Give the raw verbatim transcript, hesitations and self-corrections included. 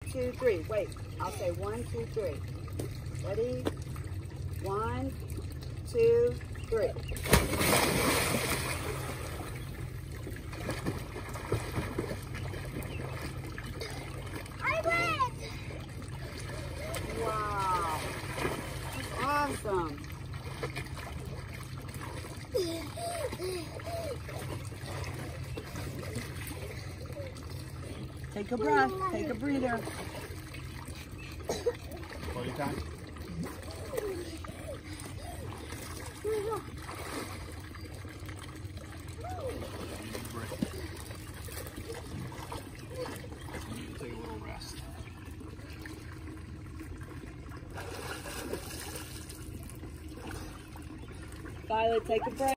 two, three. Wait, I'll say one, two, three. Ready? One, two, three. I win! Wow. Awesome. Take a breath. Take a breather. Hold your time. Take a little rest. Violet, take a breath.